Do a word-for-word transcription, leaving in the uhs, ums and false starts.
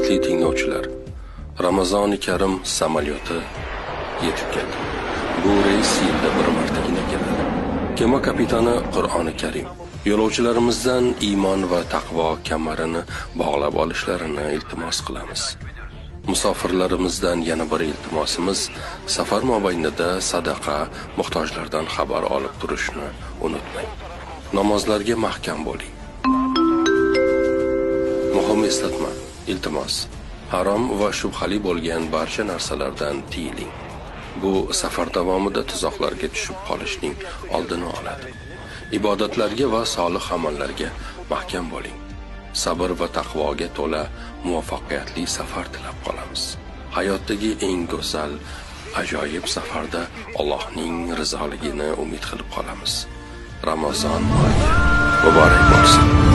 Hurmatli tinglovchilar, Ramazoni Karim samolyoti yetib keldi. Bu reys yilda bir martagina keladi. Kema kapitani Qur'oni Karim yo'lovchilarimizdan iymon va taqvo kamarini bog'lab olishlarini iltimos qilamiz. Musofirlarimizdan yana bir iltimosimiz, safar mobaynida sadaqa, muhtojlardan xabar olib turishni unutmang. Namozlarga mahkam bo'ling. Muhim eslatma, iltimos, harom va shubhali bo'lgan barcha narsalardan tiyiling. Bu safar davomida tuzoqlarga tushib qolishning oldini oladi. Ibodatlarga va solih amallarga mahkam bo'ling. Sabr va taqvoga to'la muvaffaqiyatli safar tilab qolamiz. Hayotdagi eng go'zal, ajoyib safarda Allohning rizoligini umid qilib qolamiz. Ramazon oyi muborak bo'lsin.